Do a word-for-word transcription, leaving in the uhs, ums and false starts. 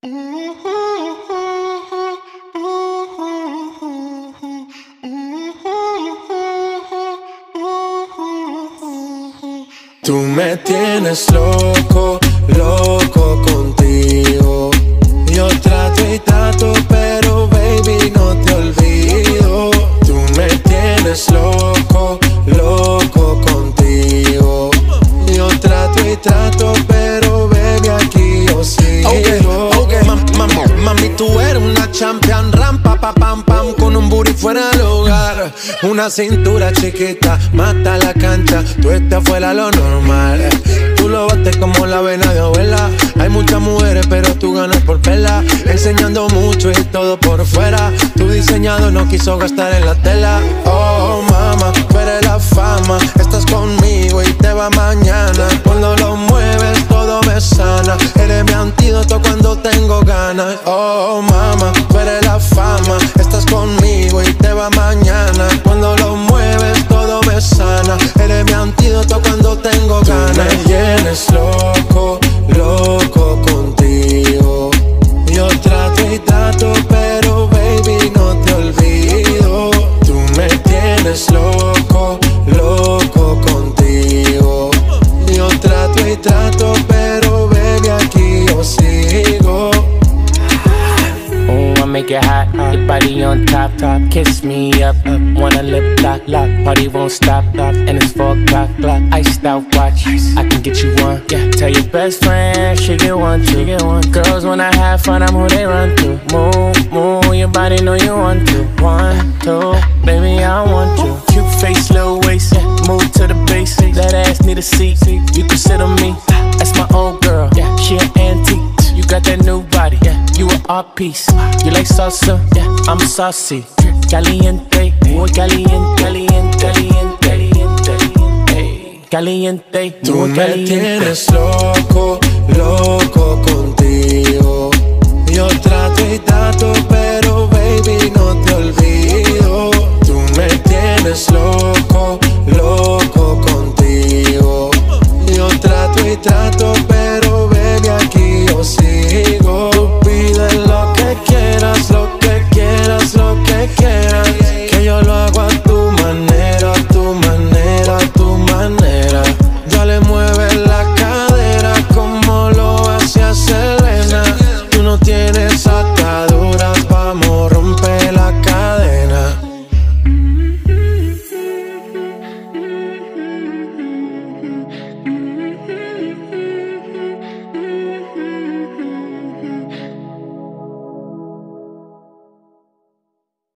Tú me tienes loco, loco contigo. Yo trato y trato, pero baby no te olvido. Tú me tienes loco, loco contigo. Yo trato y trato, pero baby aquí yo sigo. Okay, okay. Mam, mam, mami, tú eres una champion, rampa, pa, pam, pam, con un booty fuera del hogar. Una cintura chiquita, mata la cancha, tú estás fuera lo normal. Tú lo bates como la vena de abuela. Hay muchas mujeres, pero tú ganas por pela. Enseñando mucho y todo por fuera. Tu diseñado no quiso gastar en la tela. Oh, mama, tú eres la fama. Estás conmigo y te va mañana. Cuando lo mueves todo me sana. Eres mi antídoto cuando tengo ganas. Oh, mama, tú eres la fama. Estás conmigo y te va mañana. Cuando lo mueves todo me sana. Eres mi antídoto cuando tengo ganas. Tú me tienes loco, loco contigo. Yo trato y trato, pero baby no te olvido. Tú me tienes loco, loco contigo. Yo trato y trato, pero baby aquí yo sigo. Oh, I make it hot, your body on top, top. Kiss me up, up. Wanna lip lock, lock. Party won't stop, stop. And it's four o'clock, clock. Iced out watch, I can get you one. Yeah, tell your best friend she get one, she get one. Girls when I have fun, I'm who they run to. Move, move, your body know you want to. One, two, baby I want you. Cute face, little waist, yeah. Move to the base. That ass need a seat, you can sit on me. That's my old girl, yeah. She an antique. You got that new body, yeah. You an art piece. You like salsa, yeah. I'm saucy. Caliente, muy caliente, caliente, caliente, caliente, caliente. Tú me tienes loco, loco contigo.